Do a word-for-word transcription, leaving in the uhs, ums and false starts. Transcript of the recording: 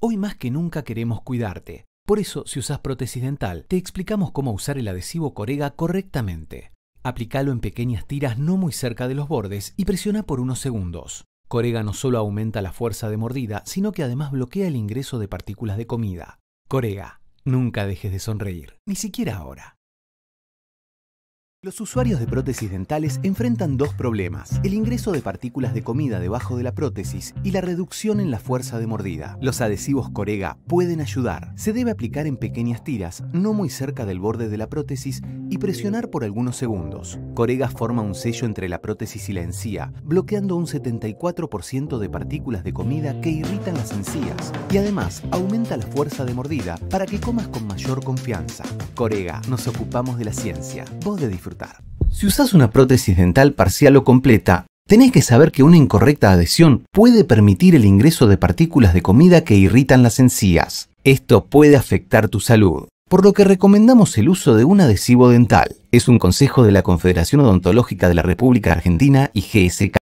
Hoy más que nunca queremos cuidarte. Por eso, si usas prótesis dental, te explicamos cómo usar el adhesivo Corega correctamente. Aplicalo en pequeñas tiras no muy cerca de los bordes y presiona por unos segundos. Corega no solo aumenta la fuerza de mordida, sino que además bloquea el ingreso de partículas de comida. Corega, nunca dejes de sonreír, ni siquiera ahora. Los usuarios de prótesis dentales enfrentan dos problemas: el ingreso de partículas de comida debajo de la prótesis y la reducción en la fuerza de mordida. Los adhesivos Corega pueden ayudar. Se debe aplicar en pequeñas tiras, no muy cerca del borde de la prótesis, y presionar por algunos segundos. Corega forma un sello entre la prótesis y la encía, bloqueando un setenta y cuatro por ciento de partículas de comida que irritan las encías, y además aumenta la fuerza de mordida para que comas con mayor confianza. Corega, nos ocupamos de la ciencia, vos de disfrutar. Si usás una prótesis dental parcial o completa, tenés que saber que una incorrecta adhesión puede permitir el ingreso de partículas de comida que irritan las encías. Esto puede afectar tu salud, por lo que recomendamos el uso de un adhesivo dental. Es un consejo de la Confederación Odontológica de la República Argentina y G S K.